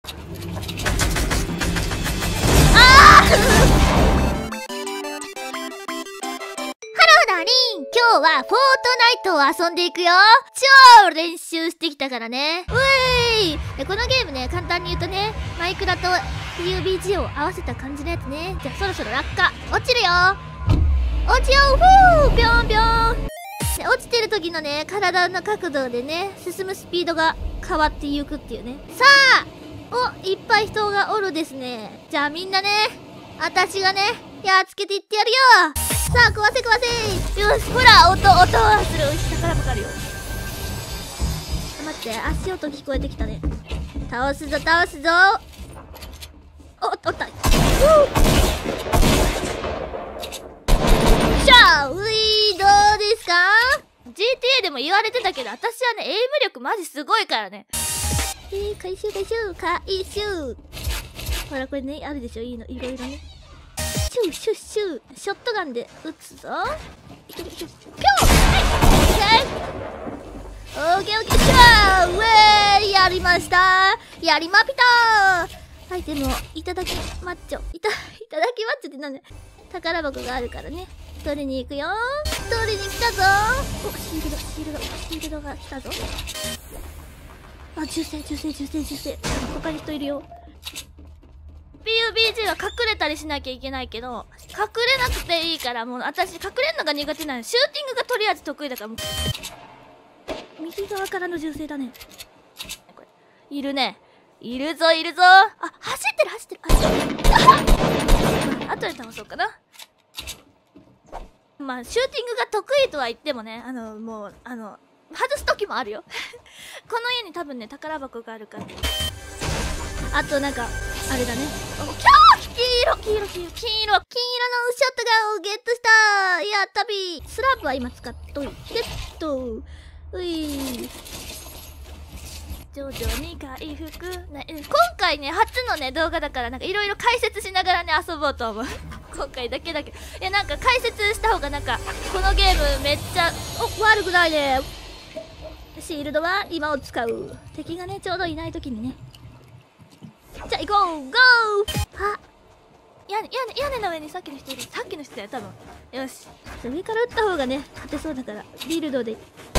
ダーリン、今日はフォートナイトを遊んでいくよ。超練習してきたからね。うえーい。このゲームね、簡単に言うとね、マイクラと PUBG を合わせた感じのやつね。じゃあそろそろ落下。落ちるよ。落ちよう。ふー、ぴょんぴょん。で、落ちてる時のね、体の角度でね、進むスピードが変わっていくっていうね。さあ、いっぱい人がおるですね。じゃあみんなね、私がね、やっつけていってやるよ。さあ、壊せ壊せ。よし、ほら、音はする。下からかかるよ。待って、足音聞こえてきたね。倒すぞ。おった。しゃー、どうですか？ GTA でも言われてたけど、私はね、エイム力マジすごいからね。回収。ほら、これね、あるでしょ、いいの、いろいろね。シュットガンで撃つぞ。いける。ピョン！オッケー、シャー！ウェーイ！やりました！やりまぴたー！アイテムをいただきマッチョ。いただきマッチョってなんだ？宝箱があるからね。取りに行くよ。取りに来たぞ。お、シールドが来たぞ。あ、銃声。他に人いるよ。PUBG は隠れたりしなきゃいけないけど、隠れなくていいから、もう私隠れんのが苦手なの。シューティングがとりあえず得意だから、もう右側からの銃声だね。これいるね。いるぞ。あ、走ってる。後で倒そうかな。まあシューティングが得意とは言ってもね、もう外す時もあるよ。この家に多分ね、宝箱があるから。あとなんかあれだね。黄色のショットガンをゲットした。やったび。スラープは今使っといてっと。徐々に回復、ね、今回ね初のね動画だから、なんかいろいろ解説しながらね遊ぼうと思う。今回だけいや、なんか解説した方が、なんかこのゲームめっちゃ悪くないね。シールドは今を使う。敵がねちょうどいない時にね。じゃあ行こう。ゴー。あ、屋根の上にさっきの人いる。さっきの人だよ多分。よし、上から撃った方がね勝てそうだから、ビルドで。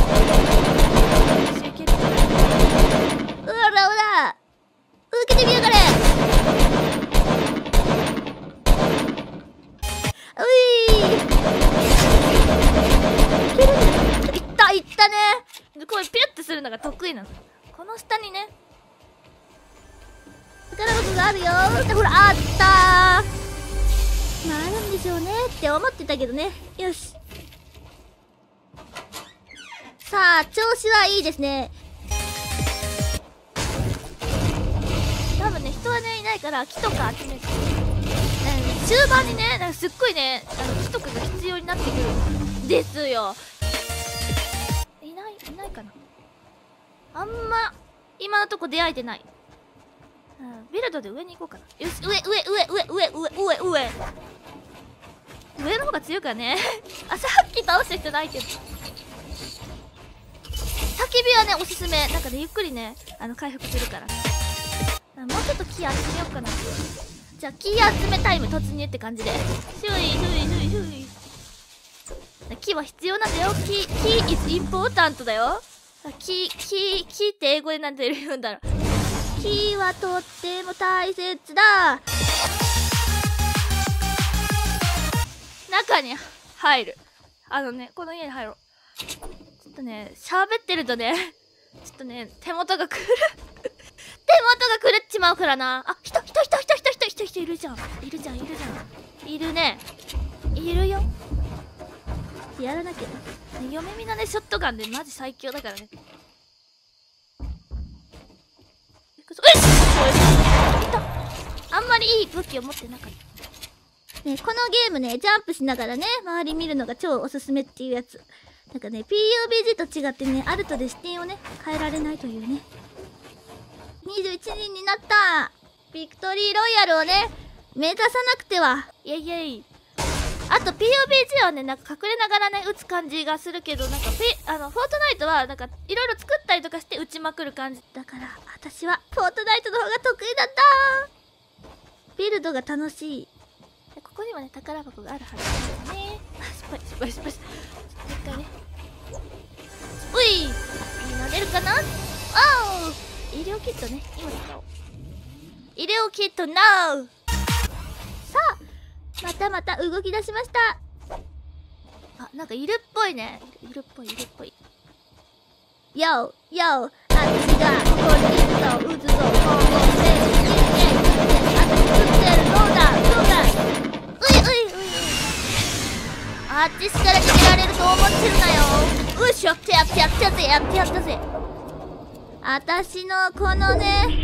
ほら受けてみやがれ。いったね。これピュッてするのが得意なの。この下にね宝箱があるよ。ほら、あったー。まああるんでしょうねって思ってたけどね。よし、さあ調子はいいですね。多分ね人はねいないから木とか集めて、終盤にねすっごいね木とかが必要になってくるんですよ。いないかな。あんま今のとこ出会えてない。ビルドで上に行こうかな。よし、上の方が強いからね。あ、さっき倒した人ないけど、焚き火はねおすすめ。なんかねゆっくりね回復するから。もうちょっと木集めようかな。じゃあ木集めタイム突入って感じで。シュイ。木は必要なんだよ。木 is important だよ。木って英語でなんて言うんだろう。木はとっても大切だ。中に入る。この家に入ろう。ちょっとね喋ってるとねちょっとね手元が狂っちまうからな。あ、人いるじゃん。いるね。いるよ。やらなきゃ。嫁みんなねショットガンでマジ最強だからね。あんまりいい武器を持ってなかった。ね、このゲームね、ジャンプしながらね、周り見るのが超おすすめっていうやつ。なんかね、PUBG と違ってね、アルトで視点をね、変えられないというね。21人になった。ビクトリーロイヤルをね、目指さなくては。イェイ。 あと PUBG はね、なんか隠れながらね、撃つ感じがするけど、なんかフォートナイトは、なんかいろいろ作ったりとかして撃ちまくる感じ。だから、私は、フォートナイトの方が得意だった。ビルドが楽しい。ここにもね、宝箱があるはずなんだよね。失敗。ちょっと一回ね。うい！みんな出るかな？おー！医療キットね、今使おう。医療キット NO！ さあ、また動き出しました。あ、なんかいるっぽいね。いるっぽい。よー、あっちがここに撃つぞ、こうで、あっちから決められると思ってるなよ。うっしょ、やってやったぜ。あたしのこの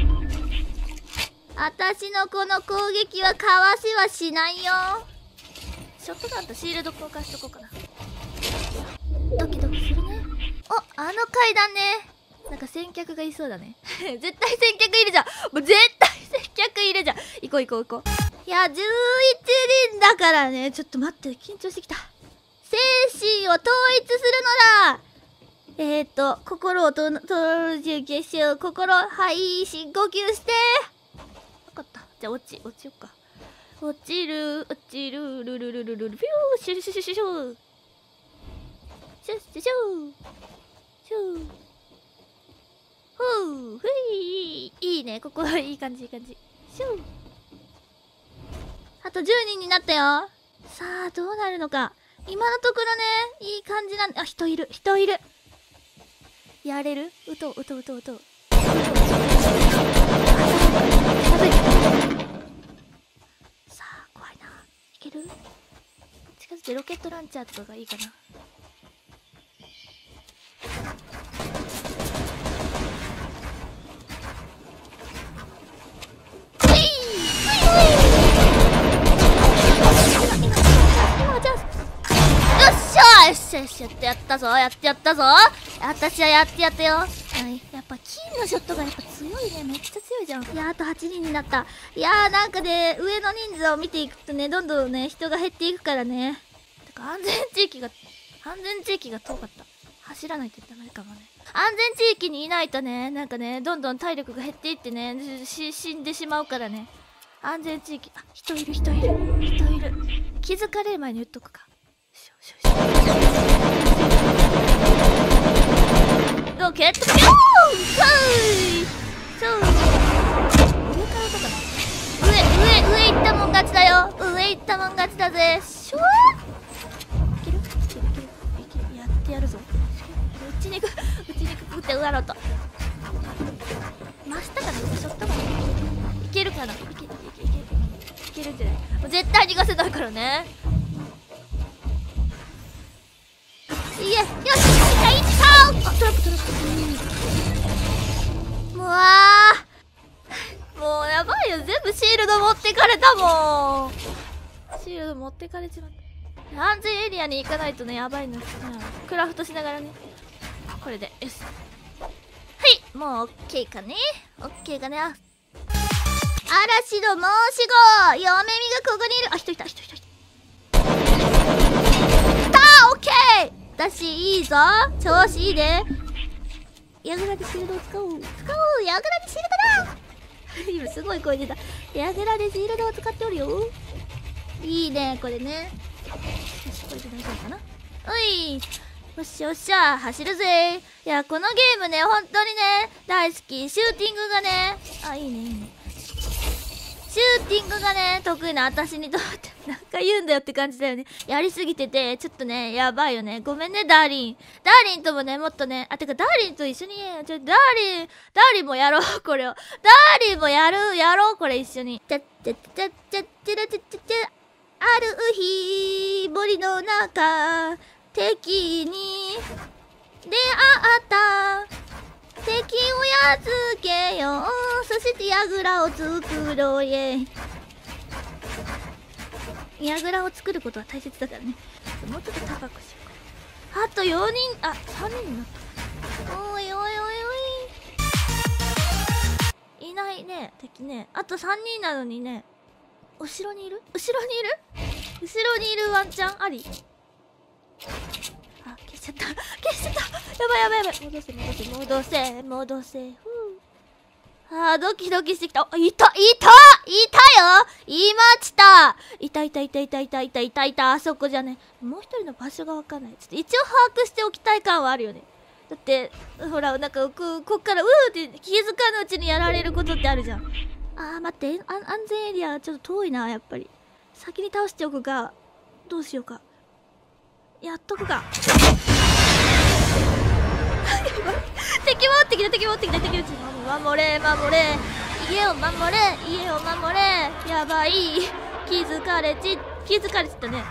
攻撃はかわしはしないよ。ショットガンとシールド交換しとこうかな。ドキドキするね。お、あの階段ね。なんか先客がいそうだね。絶対先客いるじゃん。もう絶対先客いるじゃん。行こう。いや、11人だからね。ちょっと待って、緊張してきた。精神を統一するのだ。心をとる結晶、はい、深呼吸して。わかった。じゃあ落ちよっか。落ちる、ルル、ピュー、シュルシュシュシュシュ。シュッシュシュ。ふい、いいね。ここはいい感じ。シュー。あと10人になったよ。さあ、どうなるのか。今のところね、いい感じなんで、あ、人いる。やれる？撃とう。さあ、怖いな。いける？近づいてロケットランチャーとかがいいかな。よし、やってやったぞ。私はやってやったよ。はい、やっぱ金のショットがやっぱ強いね。めっちゃ強いじゃん。いや、あと8人になった。いやー、なんかね、上の人数を見ていくとね、どんどんね、人が減っていくからね。てか、安全地域が遠かった。走らないとダメかもね。安全地域にいないとね、なんかね、どんどん体力が減っていってね、死んでしまうからね。安全地域、あ、人いる。気づかれる前に言っとくか。ロケットピュー！上からとかな。上行ったもん勝ちだよ。上行ったもん勝ちだぜ。シュワー！いける。やってやるぞ。うちに行くってうわろと。真下からショットガンいけるかな。いけるんじゃない。もう絶対逃がせないからね。よし、あ、トラップ。もうやばいよ。全部シールド持ってかれたもん。シールド持ってかれちまった。安全エリアに行かないとね、やばいの。クラフトしながらね。これで、よし。はい、もうオッケーかね。嵐の申し子、嫁みがここにいる。あ、人いた。オッケー。私いいぞ。調子いいで。ヤグラでシールドを使おう。ヤグラでシールドだ。今すごい声出た。ヤグラでシールドを使っておるよ。いいね、これね。よし、これで大丈夫かな。おい。よっしゃ、走るぜ。いや、このゲームね、本当にね、大好き。シューティングがね、あ、いいね。シューティングがね、得意な私にとって、なんか言うんだよって感じだよね。やりすぎてて、ちょっとね、やばいよね。ごめんね、ダーリン。ダーリンともね、もっとね、てか、ダーリンと一緒に、ダーリンもやろう、これを。ダーリンもやろう、これ一緒に。ある日、森の中、敵に出会った。敵をやっつけよう。そしてヤグラを作ろうイヤグラを作ることは大切だからね。もうちょっと高くしようか。あと4人、あ、3人になった。おい。いないね、敵ね。あと3人なのにね。後ろにいる後ろにいるワンチャンあり。あ、消しちゃった消しちゃった。やばいやばいやばい。戻せ戻せ戻せ戻せ。あー、ドキドキしてきた。あ、いたよいました。いた。あそこじゃね。もう一人の場所がわかんない。ちょっと一応把握しておきたい感はあるよね。だってほら、なんかこっからって気づかぬうちにやられることってあるじゃん。あー、待って、安全エリアちょっと遠いな。やっぱり先に倒しておくか、どうしようか。やっとくか。敵持ってきた。守れ家を守れ。やばい、気づかれちったね。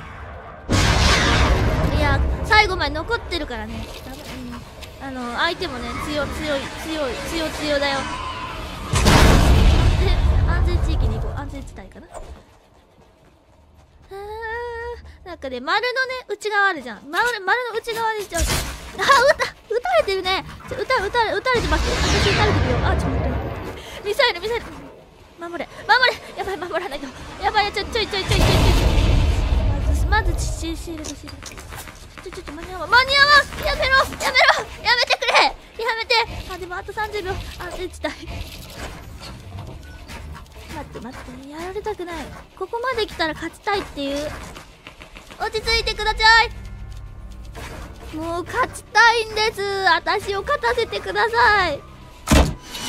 いや、最後まで残ってるからね。相手もね、強だよ。で、安全地域に行こう。安全地帯かな。なんかね、丸のね、内側あるじゃん。丸の内側で撃たれてるね。撃たれてます。私撃たれてるよ。あ、ちょっと待って。ミサイル。守れ。やばい、守らないと。やばい、ちょい。まずシールド。ちょっと間に合わん。やめてくれ。あ、でもあと30秒。安全地帯。待って、やられたくない。ここまで来たら勝ちたいっていう。落ち着いてください。もう勝ちたいんです。私を勝たせてください。飛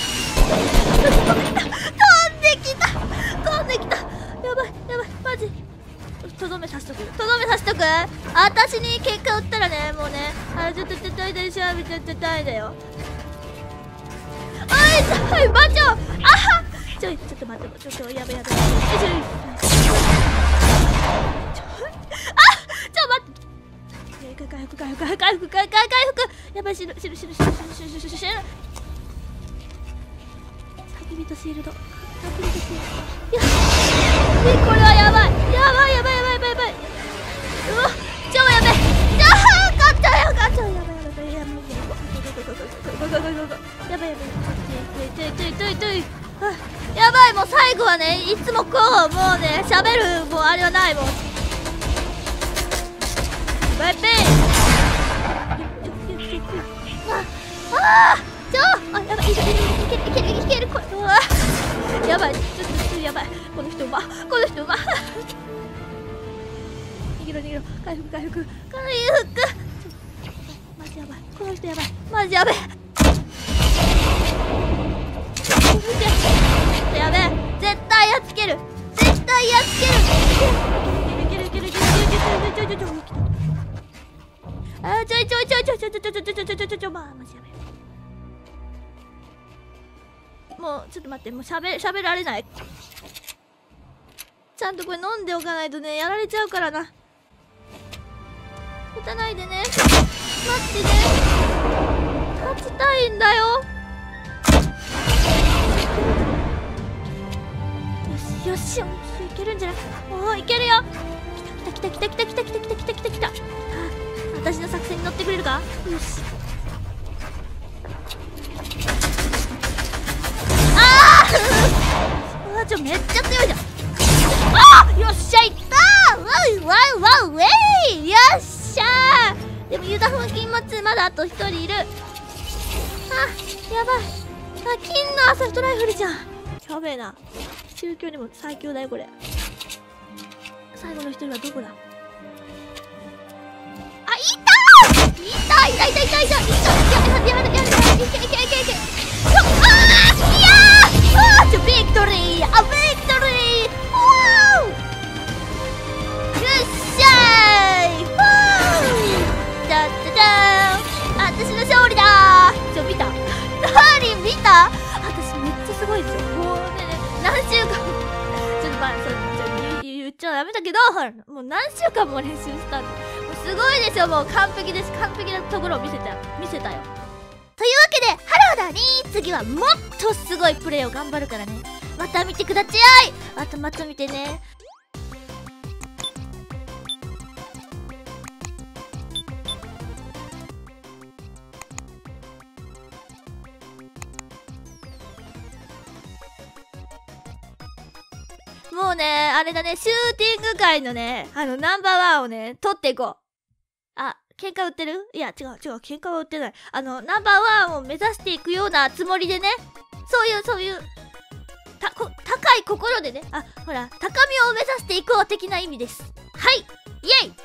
んできた。やばい、マジ。とどめさしとく。私に結果打ったらね、もうね、ちょっと痛いだよ。はい、バチョ。ちょっと待って、ちょっとやばい。待って回復。やばい、死ぬ。叫びとシールド。これはやばい。うわ、超やべえ。勝ったよ。やばい。やばい、もう最後はね、いつもこう、もうね、喋る、もうあれはないもん。バイペイ。やばい、いける、これ。やばい、ちょっとやばい。この人うま。逃げろ。回復。マジやばい。この人やばい。マジやべえ。やべえ。絶対やっつける。いける。マジやべえ。もうちょっと待って、もう喋られない。ちゃんとこれ飲んでおかないとね、やられちゃうからな。撃たないでね。待ってね。勝ちたいんだよ。よし、いけるんじゃない？おー、いけるよ。来た。私の作戦に乗ってくれるか？よし。めっちゃ強いじゃん。よっしゃ、いったー。わうえい、よっしゃー。でもユダ風金末まだあと1人いる。やばい。金のアサルトライフルじゃん。やべえな。宗教にも最強だよこれ。最後の1人はどこだ？いたやる。いけ。ビクトリー！ビクトリー！よっしゃーい！私の勝利だー！見た？私めっちゃすごいですよ。もうね、何週間も言っちゃダメだけど、もう何週間も練習したんで、もうすごいですよ。もう完璧です。完璧なところを見せたよ。というわけで、ハローだにー。次はもっとすごいプレーを頑張るからね。また見てくだちゃい。また見てね。 もうね、あれだね、シューティング界のね、ナンバーワンをね、取っていこう。あ、喧嘩売ってる？いや、違う、喧嘩は売ってない。ナンバーワンを目指していくようなつもりでね、そういう、高い心でね、ほら、高みを目指していこう的な意味です。はい、イエイ。